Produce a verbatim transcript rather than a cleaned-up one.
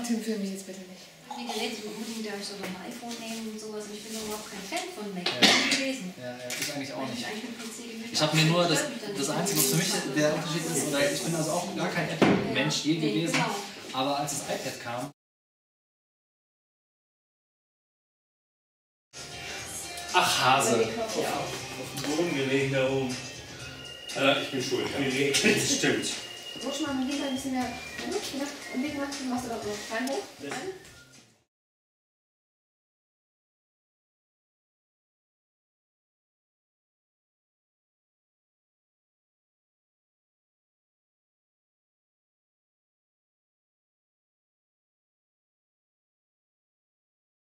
Tim, für mich jetzt bitte nicht. Die Geräte unbedingt durch so ein iPhone nehmen und sowas. Ich bin überhaupt kein Fan von Mac. Ja. Gewesen. Ja, ja, ich eigentlich auch nicht. Ich, ich habe mir nur das, das Einzige, was für mich der Unterschied ist, oder ich bin also auch gar kein Apple-Mensch je gewesen, genau. Aber als das iPad kam. Ach, Hase. Auf, auf dem Boden gelegen da oben. Äh, ich bin schuld, ja. Das stimmt. Rutsch mal mit Lisa ein bisschen mehr. Im Weg machst du da so rein hoch.